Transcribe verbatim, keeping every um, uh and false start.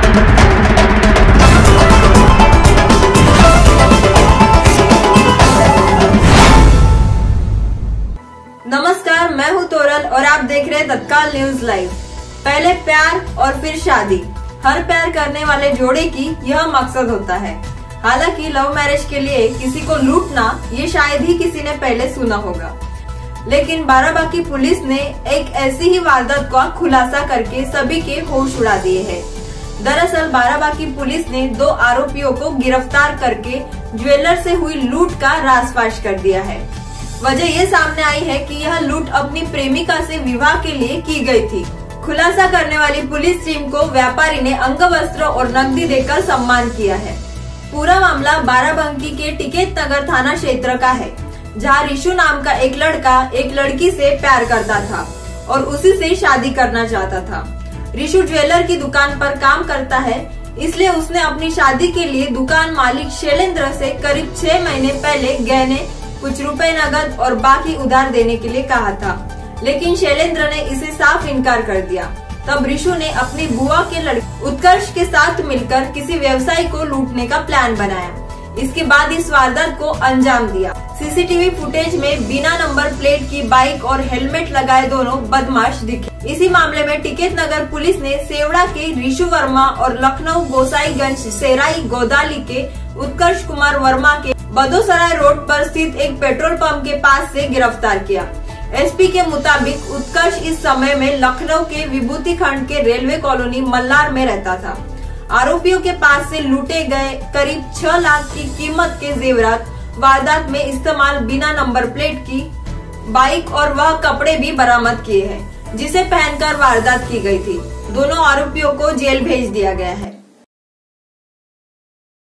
नमस्कार, मैं हूँ तोरल और आप देख रहे हैं तत्काल न्यूज लाइव। पहले प्यार और फिर शादी, हर प्यार करने वाले जोड़े की यह मकसद होता है। हालांकि लव मैरिज के लिए किसी को लूटना ये शायद ही किसी ने पहले सुना होगा, लेकिन बाराबांकी पुलिस ने एक ऐसी ही वारदात का खुलासा करके सभी के होश उड़ा दिए हैं। दरअसल बाराबांकी पुलिस ने दो आरोपियों को गिरफ्तार करके ज्वेलर से हुई लूट का राजफाश कर दिया है। वजह ये सामने आई है कि यह लूट अपनी प्रेमिका से विवाह के लिए की गई थी। खुलासा करने वाली पुलिस टीम को व्यापारी ने अंगवस्त्र और नकदी देकर सम्मान किया है। पूरा मामला बाराबांकी के टिकैत नगर थाना क्षेत्र का है, जहां रिशु नाम का एक लड़का एक लड़की से प्यार करता था और उसी से शादी करना चाहता था। रिशु ज्वेलर की दुकान पर काम करता है, इसलिए उसने अपनी शादी के लिए दुकान मालिक शैलेंद्र से करीब छह महीने पहले गहने, कुछ रुपए नगद और बाकी उधार देने के लिए कहा था, लेकिन शैलेंद्र ने इसे साफ इनकार कर दिया। तब रिशु ने अपनी बुआ के लड़के उत्कर्ष के साथ मिलकर किसी व्यवसायी को लूटने का प्लान बनाया। इसके बाद इस वारदात को अंजाम दिया। सीसीटीवी फुटेज में बिना नंबर प्लेट की बाइक और हेलमेट लगाए दोनों बदमाश दिखे। इसी मामले में टिकैत नगर पुलिस ने सेवड़ा के रिशु वर्मा और लखनऊ गोसाईगंज सेराई गोदाली के उत्कर्ष कुमार वर्मा के बदोसराय रोड पर स्थित एक पेट्रोल पंप के पास से गिरफ्तार किया। एसपी के मुताबिक उत्कर्ष इस समय में लखनऊ के विभूति खंड के रेलवे कॉलोनी मल्लार में रहता था। आरोपियों के पास से लूटे गए करीब छह लाख की कीमत के जेवरात, वारदात में इस्तेमाल बिना नंबर प्लेट की बाइक और वह कपड़े भी बरामद किए हैं, जिसे पहनकर वारदात की गई थी। दोनों आरोपियों को जेल भेज दिया गया है।